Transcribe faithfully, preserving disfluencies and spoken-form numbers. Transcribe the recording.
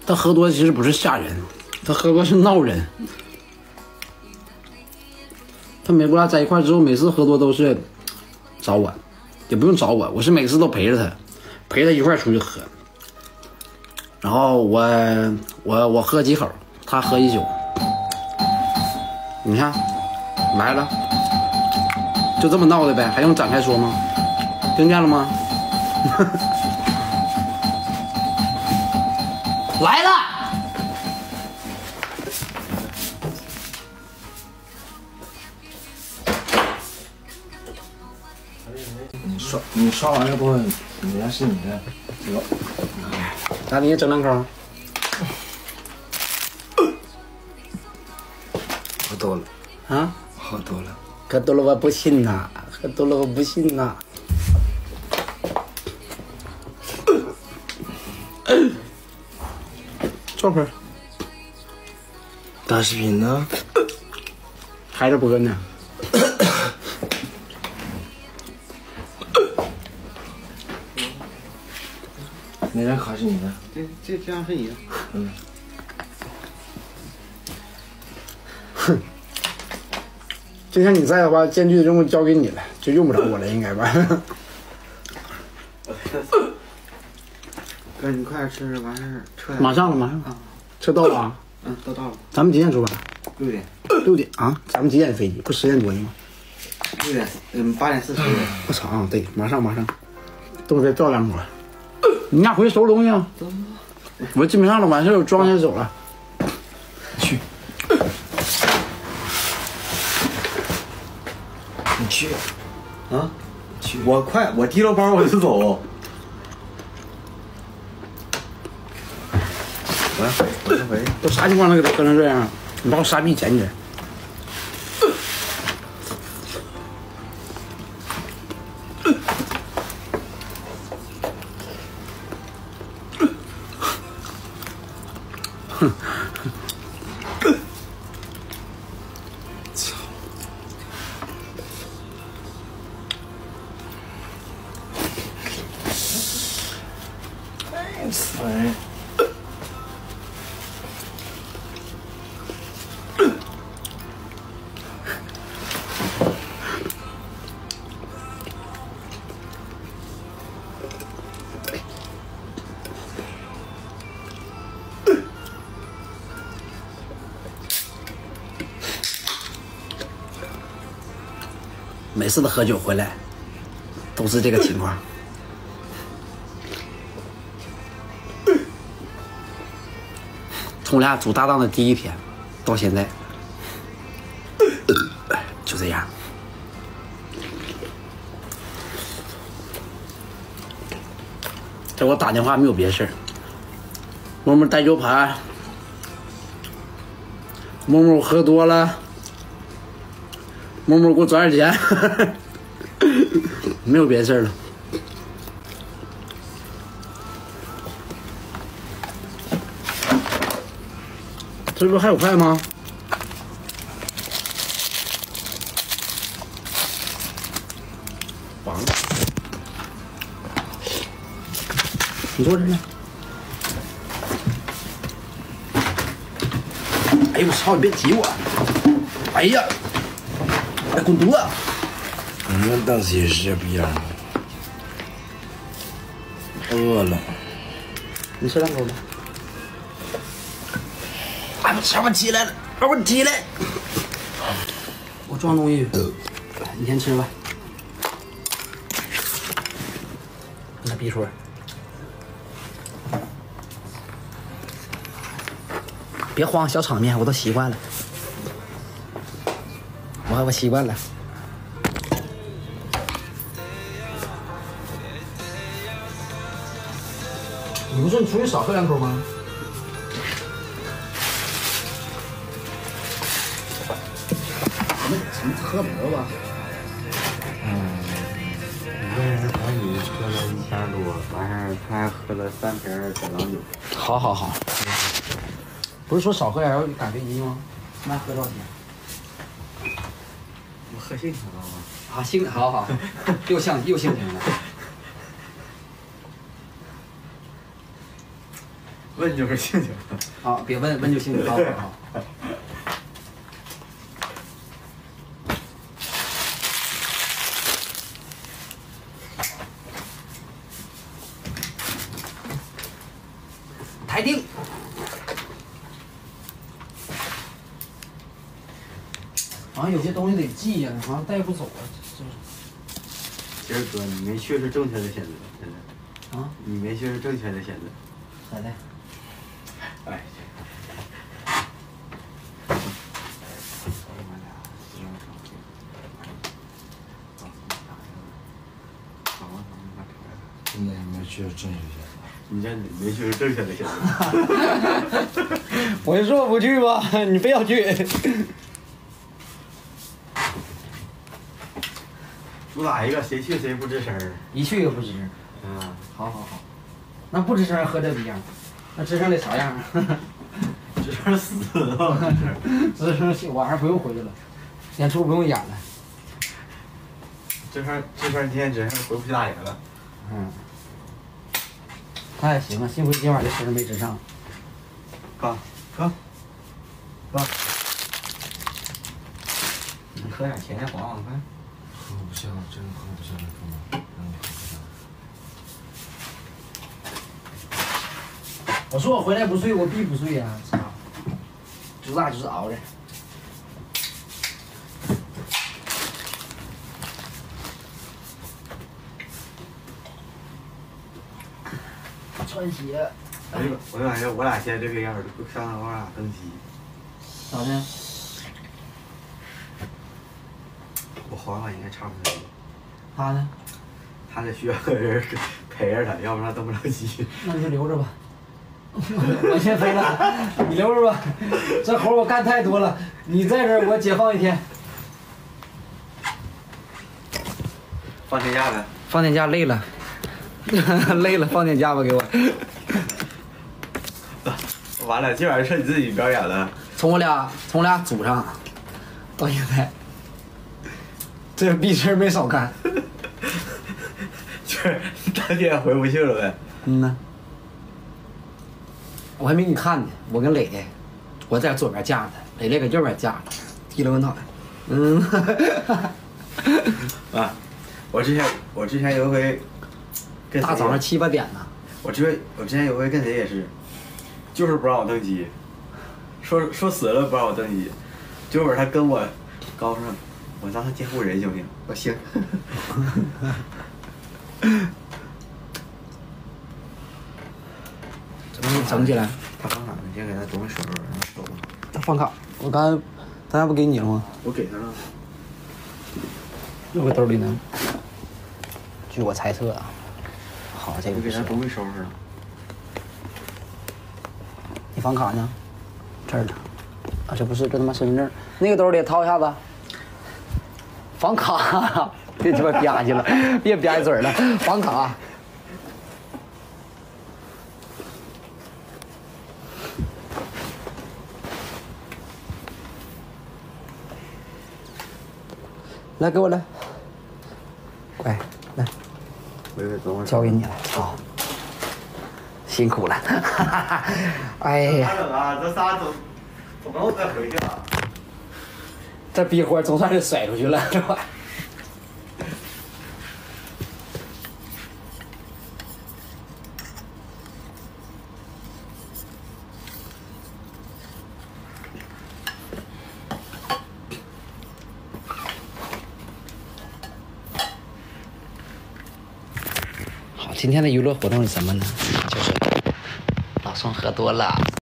他喝多其实不是吓人，他喝多是闹人。他每跟他在一块之后，每次喝多都是找我，也不用找我，我是每次都陪着他，陪他一块出去喝。然后我我我喝几口，他喝一宿。你看，来了，就这么闹的呗，还用展开说吗？听见了吗？来了。 你刷你刷完了过后，人家是你的，走。 咋你也整两口？ 喝多了啊？ 喝多了。 喝多了我不信呐，喝多了我不信呐。坐会儿。 打视频呢？ 开着播呢。 哪张卡是你的？ 这这这样是你的。 嗯。 哼。就像你在的话，艰巨的任务交给你了，就用不着我了，应该吧？ 哥，你快点吃，完事儿车。 马上了，马上。啊，车到了啊。 嗯，都到了。 咱们几点出发？ 六点。 六点啊？咱们几点飞机？不十点多呢吗？ 六点，嗯，八点四十。 我操啊！对，马上马上，都得照两会儿。你俩回去收拾东西啊？我基本上了，完事儿我装下走了。 去。你去。 啊？去。我快，我提了包我就走。喂，我这回都啥情况了，给他喝成这样？你把我傻逼捡起来！哼！操！ 哎，死人！ 每次他喝酒回来，都是这个情况。从我俩组搭档的第一天到现在，就这样。给我打电话没有别事儿，默默带 U 盘，默默我喝多了。默默给我转点钱，没有别的事了。这不是还有菜吗？完了，你坐这呢。哎呦我操！你别挤我！哎呀！哎，滚犊子！ 我们当时也是这逼样。饿了。 你吃两口吧。哎，我操！我起来了，我起来。我装东西。你先吃吧。那逼说。别慌，小场面我都习惯了。我我习惯了。你不说你出去少喝两口吗？什么什么喝多吧？ 嗯，一个人好几喝了一千多，完事儿他还喝了三瓶小郎酒。 好好好。不是说少喝点要赶飞机吗？那喝多少钱？ 我喝兴挺了吗？ 啊，兴，好好，又像又兴挺了。 问就是性情。 好，别问，问就行。好好好。抬定。好像有些东西得记呀，好像带不走啊，就是。 其实哥，你没去是正确的选择，真的。 啊？ 你没去是正确的选择。 咋的？ 哎。 真的没去是正确选择。 你这你没去是正确的选择。 我就说我不去吧，你非要去。 主打一个谁去谁不吱声儿。 一去也不吱。 嗯。 好好好。那不吱声和这不一样，那吱声得啥样？ 吱声死了。 吱声晚上不用回去了，演出不用演了。 这声这声今天吱声回不去大营了。 嗯。那也行啊，幸亏今晚这声没吱上。 哥，哥，哥，你喝点甜甜黄黄快。 喝不下，真喝不下这哥们，真喝不下。 我说我回来不睡，我必不睡呀！操，主打就是熬着。穿鞋。 我就我就感觉我俩现在这个样儿，上趟我俩登机。 咋的？ 我黄瓜应该差不多。 他呢？ 他得需要个人陪着他，要不然登不了机。 那你就留着吧。我先飞了，你留着吧。这活我干太多了，你在这儿我解放一天。 放天假呗。 放天假累了，累了放天假吧给我。 完了，今晚是你自己表演了。 从我俩从我俩组上到现在，这逼事儿没少干。 就是当天回不去了呗。 嗯呐。我还没给你看呢，我跟磊磊，我在左边架着，磊磊搁右边架着，提了个脑袋。嗯。 啊，我之前我之前有一回， 大早上七八点呢。 我之前我之前有一回跟谁也是，就是不让我登机，说说死了不让我登机，结果他跟我高上，我当他监护人行不行？我行。 整整起来。 他放哪呢？先给他东西收拾收拾，让他走吧。 他放卡，我刚才，刚才不给你了吗？ 我给他了。 又搁兜里呢。据我猜测啊，好，这个我给他东西收拾了。 你房卡呢？这儿呢。啊，这不是，这他妈身份证。那个兜里掏一下子。房卡，别鸡巴吧唧了，别吧唧嘴了，房卡。来，给我来，乖，来，交给你了，好，辛苦了，哎呀， 咋整啊？这仨总总能再回去了。 这逼活总算是甩出去了，是吧？今天的娱乐活动是什么呢？就是老宋喝多了。